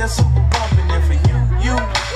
super bumpin', and for you.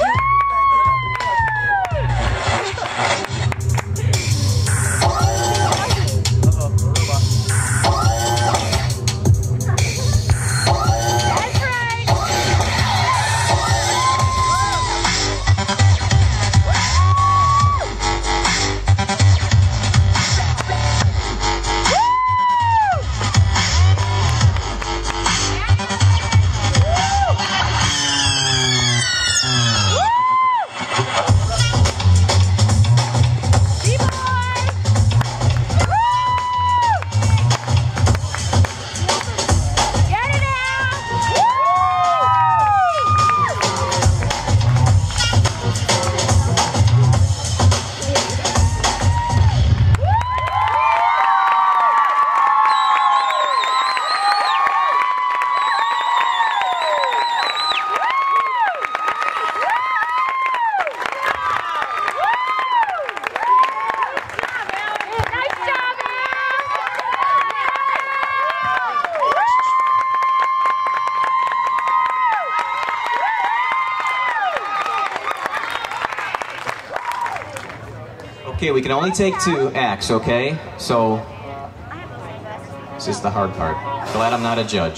Okay, we can only take 2 acts, okay? So, this is the hard part. Glad I'm not a judge.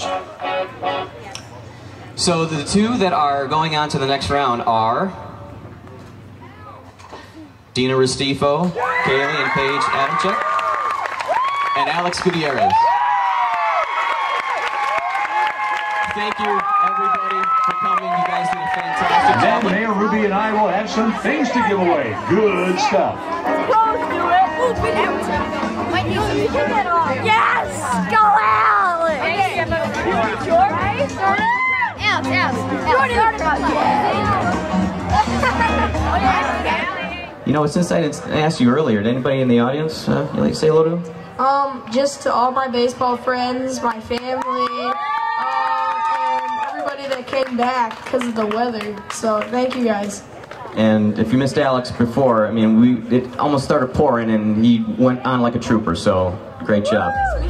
So the 2 that are going on to the next round are Dina Restifo, Kaylee and Paige Adamchuk, and Alex Gutierrez. Thank you, everybody, for coming. You guys did a fantastic job. Then Mayor Ruby and I will have some things to give away. Good stuff. Yes! Go Alex! You know, since I didn't ask you earlier, did anybody in the audience you like to say hello to? Just to all my baseball friends, my family, and everybody that came back because of the weather. So thank you guys. And if you missed Alex before, I mean, it almost started pouring and he went on like a trooper, so great job.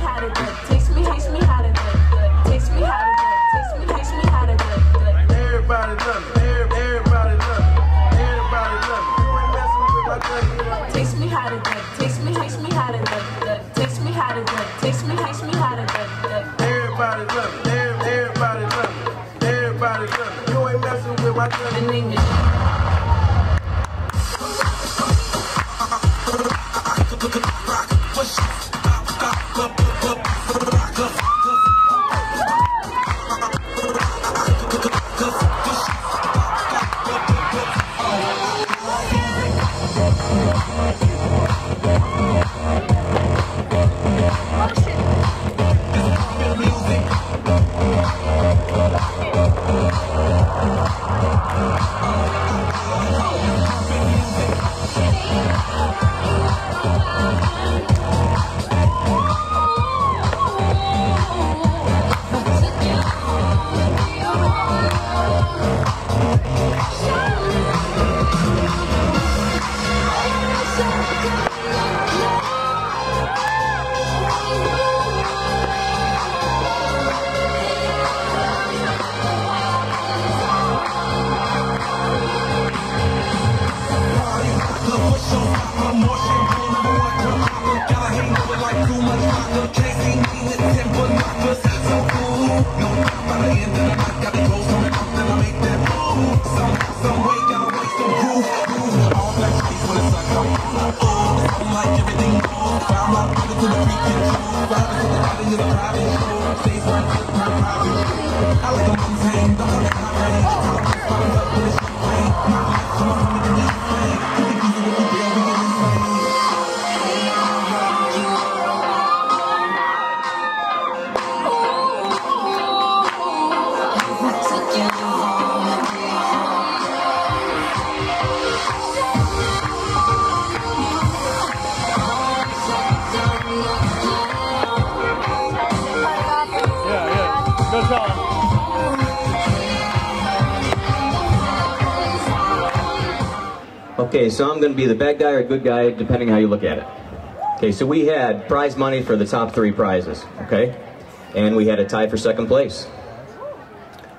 Okay, so I'm going to be the bad guy or good guy, depending how you look at it. Okay, so we had prize money for the top 3 prizes, okay? And we had a tie for second place.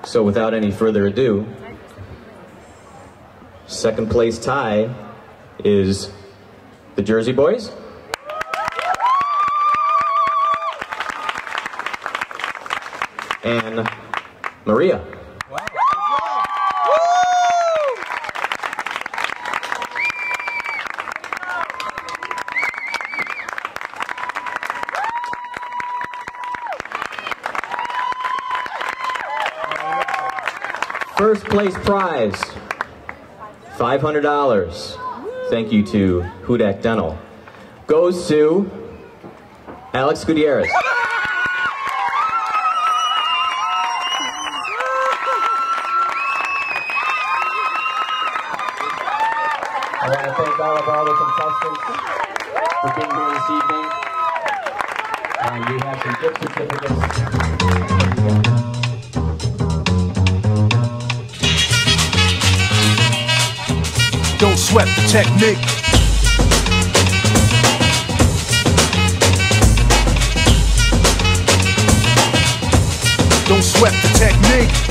So without any further ado, second place tie is the Jersey Boys. And Maria. First place prize, $500. Thank you to Hudak Dental. Goes to Alex Gutierrez. I want to thank all of our contestants for being here this evening. And we have some gift certificates. Don't sweat the technique. Don't sweat the technique.